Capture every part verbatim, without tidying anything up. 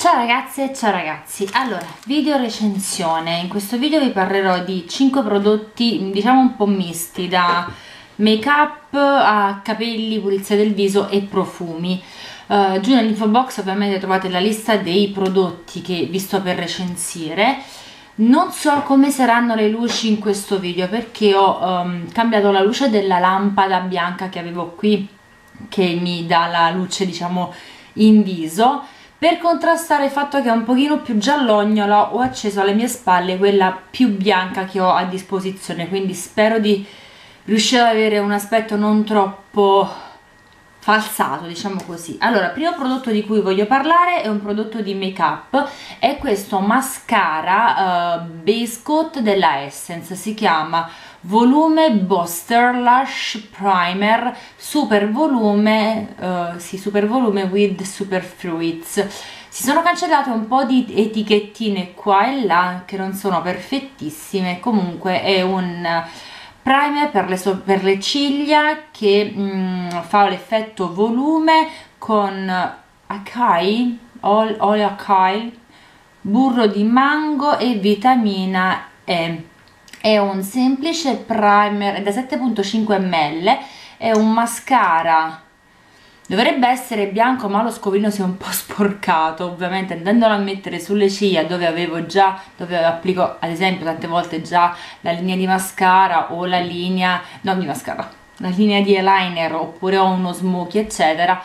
Ciao ragazze, ciao ragazzi. Allora, video recensione. In questo video vi parlerò di cinque prodotti, diciamo un po' misti, da make up a capelli, pulizia del viso e profumi. Uh, giù nell'info box ovviamente trovate la lista dei prodotti che vi sto per recensire. Non so come saranno le luci in questo video perché ho um, cambiato la luce della lampada bianca che avevo qui, che mi dà la luce, diciamo, in viso. Per contrastare il fatto che è un pochino più giallognola, ho acceso alle mie spalle quella più bianca che ho a disposizione, quindi spero di riuscire ad avere un aspetto non troppo falsato, diciamo così. Allora, il primo prodotto di cui voglio parlare è un prodotto di make up, è questo mascara uh, base coat della Essence, si chiama Volume Booster Lash Primer Super Volume, uh, sì, Super Volume with Super Fruits. Si sono cancellate un po' di etichettine qua e là che non sono perfettissime, comunque è un primer per le, so per le ciglia che mm, fa l'effetto volume con acai, olio acai, burro di mango e vitamina E. È un semplice primer da sette virgola cinque millilitri, è un mascara, dovrebbe essere bianco ma lo scovolino si è un po' sporcato, ovviamente andandolo a mettere sulle ciglia dove avevo già, dove applico ad esempio tante volte già la linea di mascara o la linea, non di mascara, la linea di eyeliner, oppure ho uno smoky eccetera,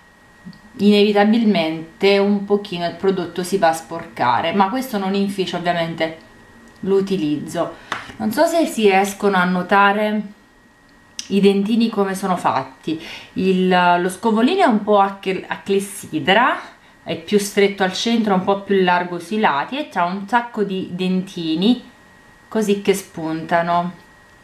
inevitabilmente un pochino il prodotto si va a sporcare, ma questo non inficia ovviamente l'utilizzo. Non so se si riescono a notare i dentini come sono fatti. Il, lo scovolino è un po' a, a clessidra, è più stretto al centro, un po' più largo sui lati e c'ha un sacco di dentini così che spuntano.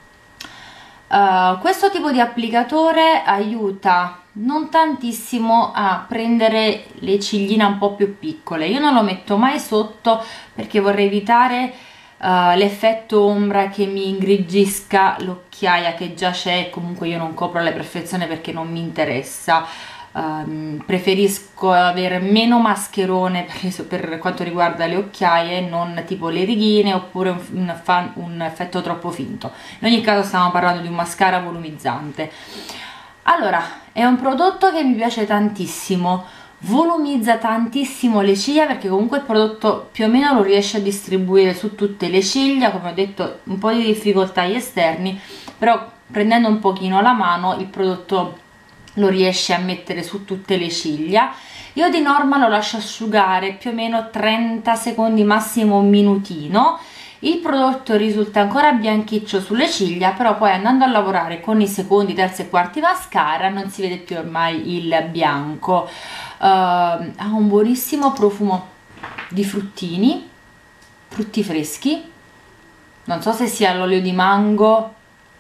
Uh, questo tipo di applicatore aiuta non tantissimo a prendere le cigline un po' più piccole. Io non lo metto mai sotto perché vorrei evitare Uh, l'effetto ombra che mi ingrigisca l'occhiaia che già c'è. Comunque io non copro alla perfezione perché non mi interessa, uh, preferisco avere meno mascherone per, per quanto riguarda le occhiaie, non tipo le righine oppure un, un, un effetto troppo finto. In ogni caso stiamo parlando di un mascara volumizzante. Allora, è un prodotto che mi piace tantissimo, volumizza tantissimo le ciglia perché comunque il prodotto più o meno lo riesce a distribuire su tutte le ciglia. Come ho detto, un po' di difficoltà agli esterni, però prendendo un pochino la mano il prodotto lo riesce a mettere su tutte le ciglia. Io di norma lo lascio asciugare più o meno trenta secondi, massimo un minutino. Il prodotto risulta ancora bianchiccio sulle ciglia, però poi andando a lavorare con i secondi, terzi e quarti mascara non si vede più ormai il bianco. Uh, ha un buonissimo profumo di fruttini, frutti freschi, non so se sia l'olio di mango,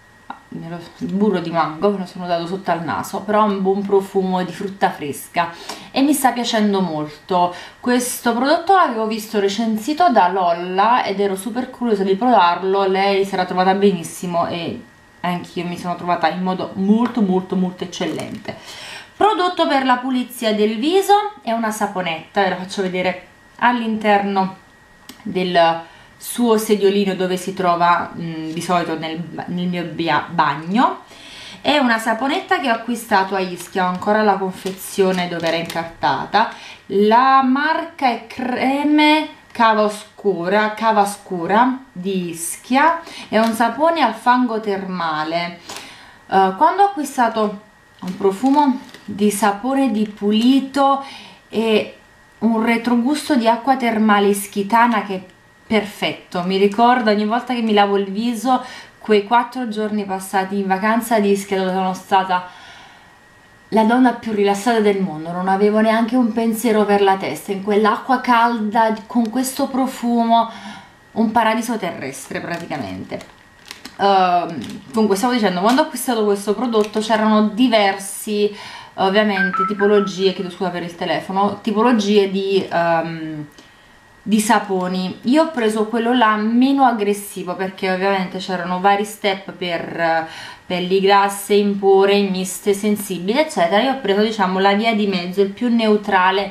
il burro di mango, me lo sono dato sotto al naso, però ha un buon profumo di frutta fresca e mi sta piacendo molto. Questo prodotto l'avevo visto recensito da Lolla ed ero super curiosa di provarlo, lei si era trovata benissimo e anch'io mi sono trovata in modo molto molto molto eccellente. Prodotto per la pulizia del viso è una saponetta, ve la faccio vedere all'interno del suo sediolino dove si trova mh, di solito nel, nel mio bagno. È una saponetta che ho acquistato a Ischia, ho ancora la confezione dove era incartata. La marca è Creme Cava Oscura, Cava Scura di Ischia, è un sapone al fango termale. Uh, quando ho acquistato un profumo di sapore di pulito e un retrogusto di acqua termale ischitana che è perfetto, mi ricordo ogni volta che mi lavo il viso quei quattro giorni passati in vacanza ad Ischia dove sono stata la donna più rilassata del mondo, non avevo neanche un pensiero per la testa, in quell'acqua calda con questo profumo, un paradiso terrestre praticamente. Uh, comunque stavo dicendo, quando ho acquistato questo prodotto c'erano diversi ovviamente tipologie, chiedo scusa per il telefono, tipologie di, um, di saponi. Io ho preso quello là meno aggressivo perché ovviamente c'erano vari step per uh, pelli grasse, impure, miste, sensibili eccetera. Io ho preso diciamo la via di mezzo, il più neutrale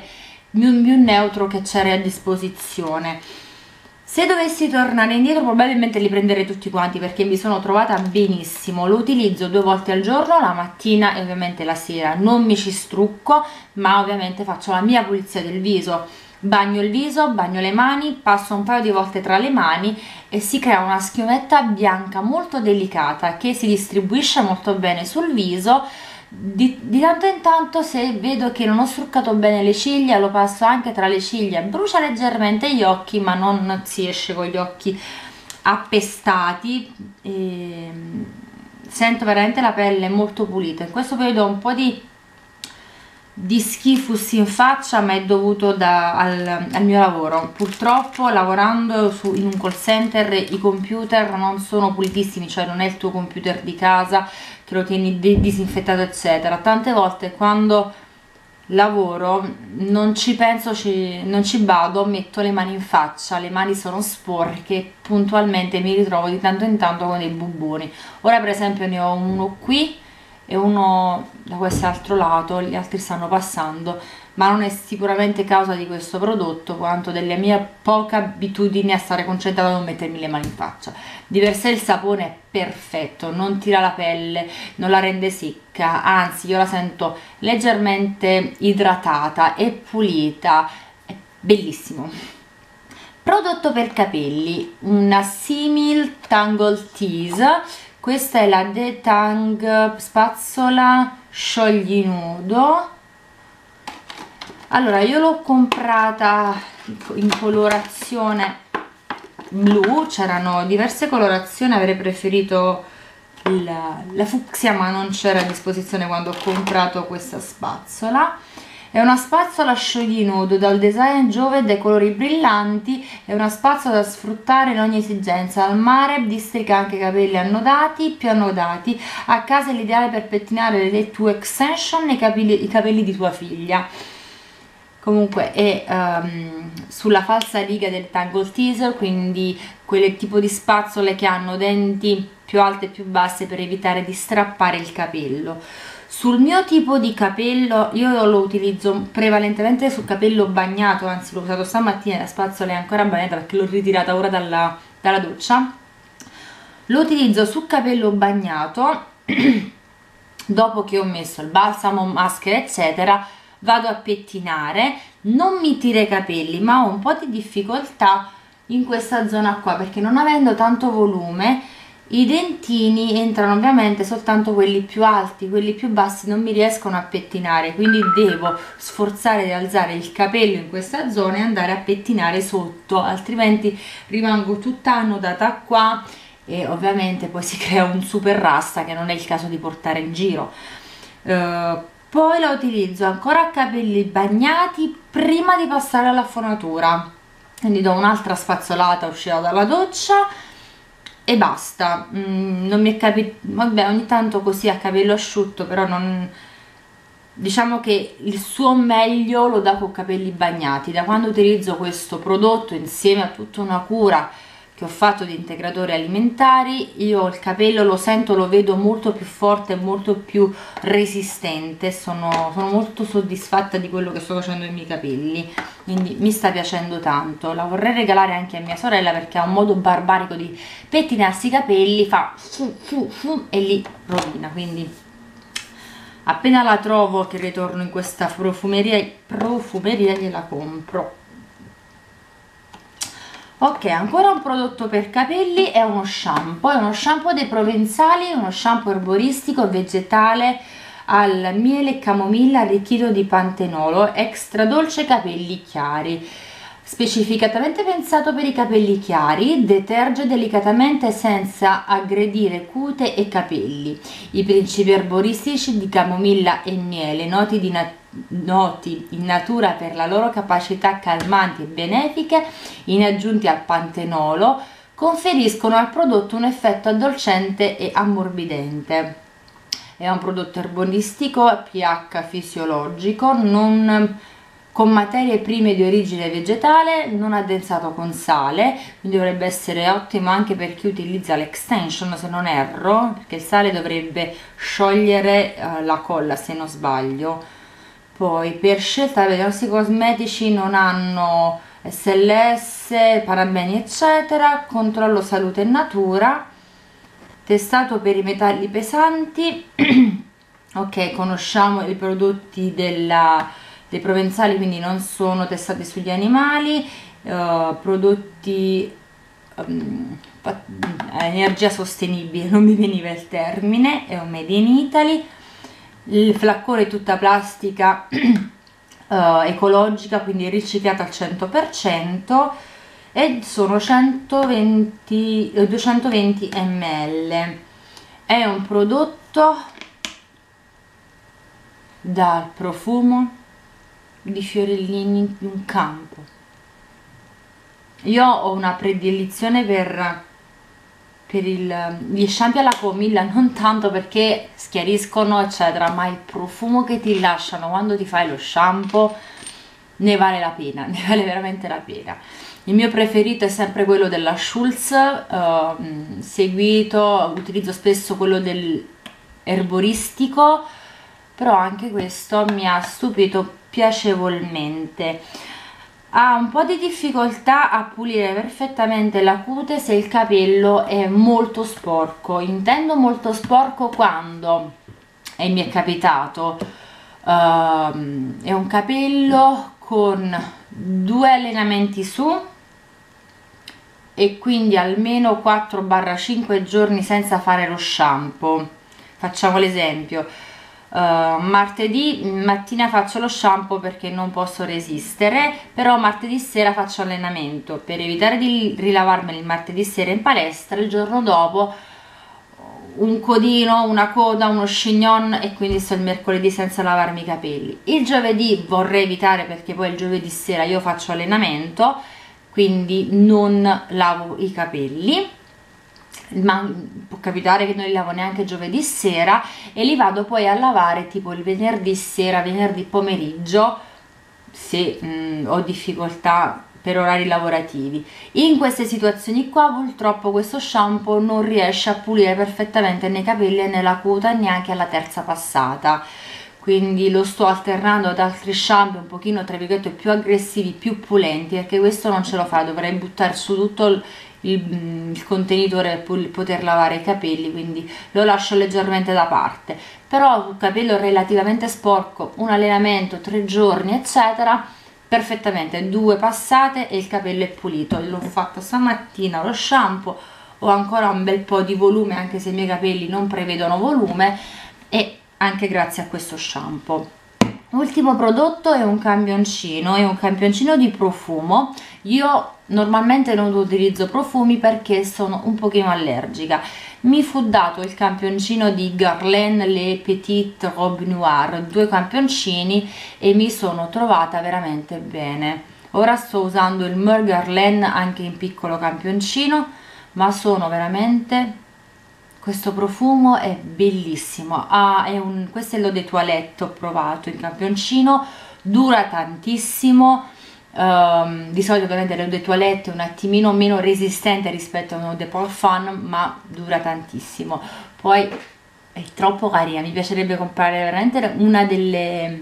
più, più neutro che c'era a disposizione. Se dovessi tornare indietro probabilmente li prenderei tutti quanti perché mi sono trovata benissimo. Lo utilizzo due volte al giorno, la mattina e ovviamente la sera. Non mi ci strucco, ma ovviamente faccio la mia pulizia del viso. Bagno il viso, bagno le mani, passo un paio di volte tra le mani e si crea una schiumetta bianca molto delicata che si distribuisce molto bene sul viso. Di, di tanto in tanto, se vedo che non ho struccato bene le ciglia, lo passo anche tra le ciglia, brucia leggermente gli occhi ma non si esce con gli occhi appestati e sento veramente la pelle molto pulita. In questo periodo ho un po' di di schifus in faccia, ma è dovuto da, al, al mio lavoro. Purtroppo lavorando su, in un call center i computer non sono pulitissimi, cioè non è il tuo computer di casa che lo tieni disinfettato eccetera. Tante volte quando lavoro non ci penso, ci, non ci vado, metto le mani in faccia, le mani sono sporche, puntualmente mi ritrovo di tanto in tanto con dei bubboni. Ora per esempio ne ho uno qui e uno da quest'altro lato, gli altri stanno passando, ma non è sicuramente causa di questo prodotto quanto delle mie poche abitudini a stare concentrata a non mettermi le mani in faccia. Di per sé il sapone è perfetto, non tira la pelle, non la rende secca, anzi io la sento leggermente idratata e pulita, è bellissimo. Prodotto per capelli, una Simil Tangle Tease. Questa è la Detang spazzola sciogli nudo. Allora io l'ho comprata in colorazione blu, c'erano diverse colorazioni, avrei preferito la, la fucsia ma non c'era a disposizione quando ho comprato questa spazzola. È una spazzola sciogli nudo dal design Giove dai colori brillanti, è una spazzola da sfruttare in ogni esigenza. Al mare districa anche i capelli annodati, più annodati. A casa è l'ideale per pettinare le tue extension e i capelli, i capelli di tua figlia. Comunque è um, sulla falsa riga del Tangle Teaser, quindi quel tipo di spazzole che hanno denti più alte e più basse per evitare di strappare il capello. Sul mio tipo di capello io lo utilizzo prevalentemente sul capello bagnato, anzi l'ho usato stamattina, la spazzola è ancora bagnata perché l'ho ritirata ora dalla, dalla doccia. Lo utilizzo sul capello bagnato dopo che ho messo il balsamo, maschera eccetera, vado a pettinare, non mi tira i capelli ma ho un po' di difficoltà in questa zona qua perché non avendo tanto volume i dentini entrano ovviamente soltanto quelli più alti, quelli più bassi non mi riescono a pettinare, quindi devo sforzare di alzare il capello in questa zona e andare a pettinare sotto, altrimenti rimango tutta annodata qua e ovviamente poi si crea un super rasta che non è il caso di portare in giro. Uh, poi la utilizzo ancora a capelli bagnati prima di passare alla fonatura, quindi do un'altra spazzolata uscita dalla doccia e basta. Mm, non mi è capito, vabbè, ogni tanto così a capello asciutto, però non, diciamo che il suo meglio lo dà con capelli bagnati. Da quando utilizzo questo prodotto insieme a tutta una cura che ho fatto di integratori alimentari, io il capello lo sento, lo vedo molto più forte, molto più resistente, sono, sono molto soddisfatta di quello che sto facendo ai miei capelli, quindi mi sta piacendo tanto. La vorrei regalare anche a mia sorella perché ha un modo barbarico di pettinarsi i capelli, fa fu fu fu e li rovina, quindi appena la trovo che ritorno in questa profumeria, profumeria gliela compro. Ok, ancora un prodotto per capelli, è uno shampoo, è uno shampoo dei Provenzali, uno shampoo erboristico vegetale al miele e camomilla arricchito di pantenolo, extra dolce capelli chiari, specificatamente pensato per i capelli chiari, deterge delicatamente senza aggredire cute e capelli. I principi erboristici di camomilla e miele, noti di natura noti in natura per la loro capacità calmanti e benefiche, in aggiunti al pantenolo, conferiscono al prodotto un effetto addolcente e ammorbidente. È un prodotto erboristico a pH fisiologico, non, con materie prime di origine vegetale, non addensato con sale, quindi dovrebbe essere ottimo anche per chi utilizza l'extension, se non erro, perché il sale dovrebbe sciogliere uh, la colla se non sbaglio. Poi per scelta, i nostri cosmetici non hanno S L S, parabeni eccetera, controllo salute e natura, testato per i metalli pesanti. Ok, conosciamo i prodotti della, dei provenzali, quindi non sono testati sugli animali. Uh, prodotti um, energia sostenibile, non mi veniva il termine, è un made in Italy. Il flaccone è tutta plastica uh, ecologica, quindi riciclata al cento per cento, e sono centoventi, duecentoventi millilitri. È un prodotto dal profumo di fiorellini di un campo. Io ho una predilezione per per il, gli shampoo alla camomilla, non tanto perché schiariscono eccetera, ma il profumo che ti rilasciano quando ti fai lo shampoo ne vale la pena, ne vale veramente la pena. Il mio preferito è sempre quello della Schulz, uh, seguito, utilizzo spesso quello del erboristico, però anche questo mi ha stupito piacevolmente. Ha un po' di difficoltà a pulire perfettamente la cute se il capello è molto sporco. Intendo molto sporco quando, e mi è capitato, uh, è un capello con due allenamenti su e quindi almeno quattro cinque giorni senza fare lo shampoo. Facciamo l'esempio. Uh, martedì mattina faccio lo shampoo perché non posso resistere, però martedì sera faccio allenamento. Per evitare di rilavarmeli il martedì sera in palestra, il giorno dopo un codino, una coda, uno chignon, e quindi sto il mercoledì senza lavarmi i capelli. Il giovedì vorrei evitare perché poi il giovedì sera io faccio allenamento, quindi non lavo i capelli, ma può capitare che non li lavo neanche giovedì sera, e li vado poi a lavare tipo il venerdì sera, venerdì pomeriggio, se mh, ho difficoltà per orari lavorativi. In queste situazioni qua purtroppo questo shampoo non riesce a pulire perfettamente nei capelli e nella coda neanche alla terza passata, quindi lo sto alternando ad altri shampoo un pochino tra virgolette più aggressivi, più pulenti, perché questo non ce lo fa, dovrei buttare su tutto il Il, il contenitore per poter lavare i capelli, quindi lo lascio leggermente da parte. Però un capello relativamente sporco, un allenamento, tre giorni eccetera, perfettamente, due passate e il capello è pulito. L'ho fatto stamattina lo shampoo, ho ancora un bel po' di volume anche se i miei capelli non prevedono volume, e anche grazie a questo shampoo. Ultimo prodotto è un campioncino, è un campioncino di profumo. Io normalmente non utilizzo profumi perché sono un pochino allergica. Mi fu dato il campioncino di Guerlain Les Petites Robes Noires, due campioncini, e mi sono trovata veramente bene. Ora sto usando il Mer Guerlain anche in piccolo campioncino, ma sono veramente... questo profumo è bellissimo. Ah, è un, questo è l'eau de toilette, ho provato il campioncino, dura tantissimo. Um, di solito ovviamente l'eau de toilette è un attimino meno resistente rispetto a un eau de parfum, ma dura tantissimo. Poi è troppo carina, mi piacerebbe comprare veramente una delle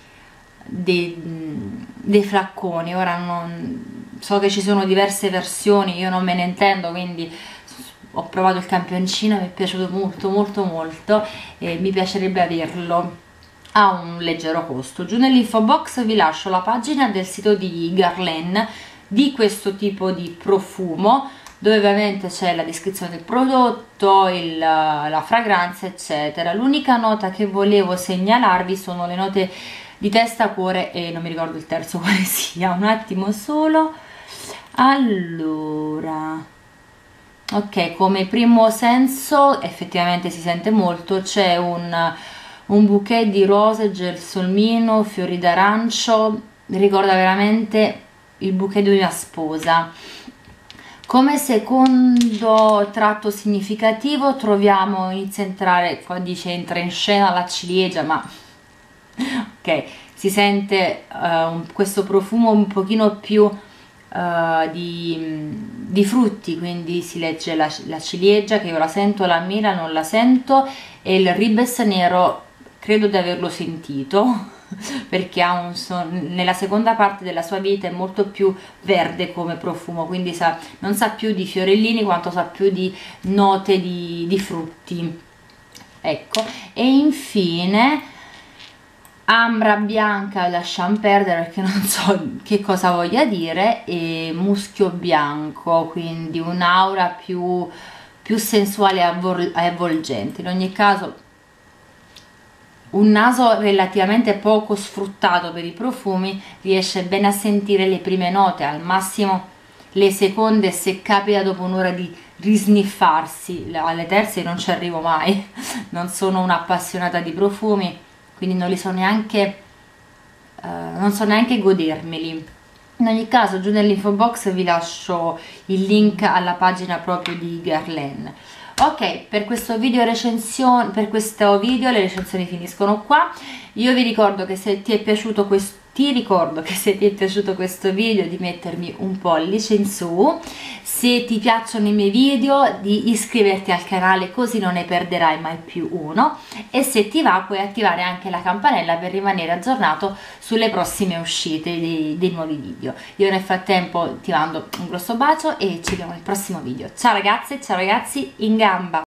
dei, dei flacconi. Ora non so che ci sono diverse versioni, io non me ne intendo, quindi ho provato il campioncino, mi è piaciuto molto molto molto e mi piacerebbe averlo a un leggero costo. Giù nell'info box vi lascio la pagina del sito di Guerlain di questo tipo di profumo, dove ovviamente c'è la descrizione del prodotto, il, la fragranza eccetera. L'unica nota che volevo segnalarvi sono le note di testa, cuore e non mi ricordo il terzo quale sia, un attimo solo. Allora, ok, come primo senso effettivamente si sente molto, c'è un, un bouquet di rose, gelsomino, fiori d'arancio, ricorda veramente il bouquet di una sposa. Come secondo tratto significativo troviamo, inizia a entrare, qua dice entra in scena la ciliegia, ma ok, si sente uh, questo profumo un pochino più Uh, di, di frutti, quindi si legge la, la ciliegia, che io la sento, la mela non la sento, e il ribes nero credo di averlo sentito, perché ha un son nella seconda parte della sua vita è molto più verde come profumo, quindi sa, non sa più di fiorellini quanto sa più di note di, di frutti, ecco. E infine ambra bianca, lasciamo perdere perché non so che cosa voglia dire, e muschio bianco, quindi un'aura più, più sensuale e avvolgente. In ogni caso un naso relativamente poco sfruttato per i profumi riesce bene a sentire le prime note, al massimo le seconde se capita dopo un'ora di risniffarsi, alle terze non ci arrivo mai, non sono un'appassionata di profumi, quindi non li so neanche, uh, non so neanche godermeli. In ogni caso giù nell'info box vi lascio il link alla pagina proprio di Guerlain. Ok, per questo video recensione, per questo video le recensioni finiscono qua. Io vi ricordo che se ti è piaciuto questo ti ricordo che se ti è piaciuto questo video di mettermi un pollice in su, se ti piacciono i miei video di iscriverti al canale così non ne perderai mai più uno, e se ti va puoi attivare anche la campanella per rimanere aggiornato sulle prossime uscite dei, dei nuovi video. Io nel frattempo ti mando un grosso bacio e ci vediamo nel prossimo video. Ciao ragazze, ciao ragazzi, in gamba!